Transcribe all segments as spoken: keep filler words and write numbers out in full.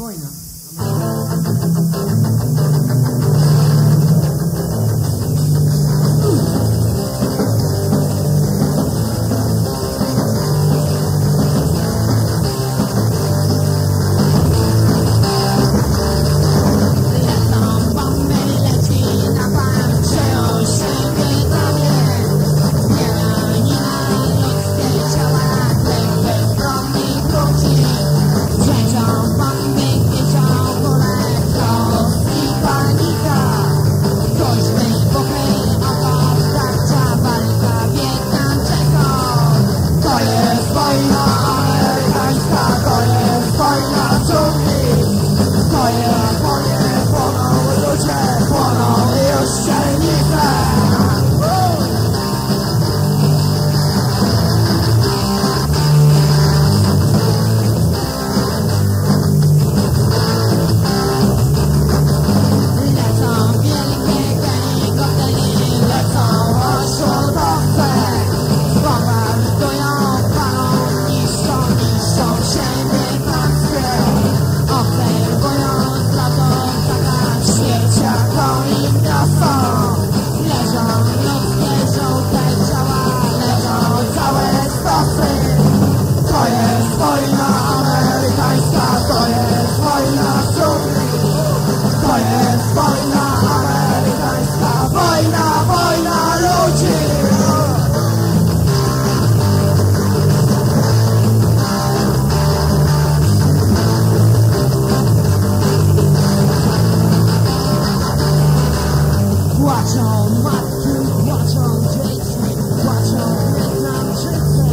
wojna. Płaczą matki, płaczą dzieci, płaczą Wietnamczycy.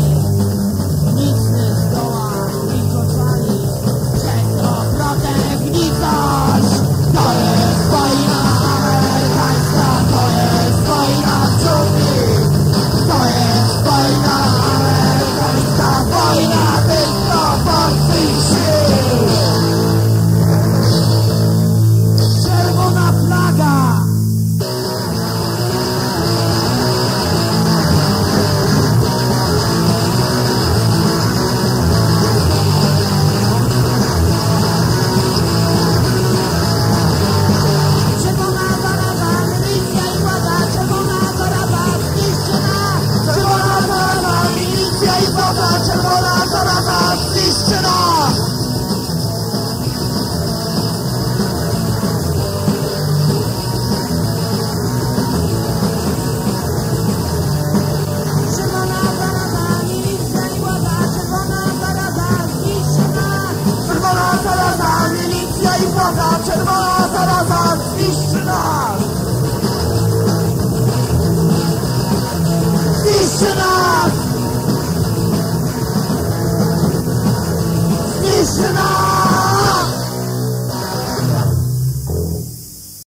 Nic nie zdoła ich ocalić przed obrotem gnicość. To jest wojna amerykańska, to jest wojna dżungli. To jest wojna amerykańska, wojna dysproporcji sił. Czerwona flaga. Czerwona zaraza zniszczona! Czerwona zaraza, milicja i władza, czerwona zaraza zniszczona! Czerwona zaraza, milicja i władza, czerwona zaraza zniszczona! Zniszczona!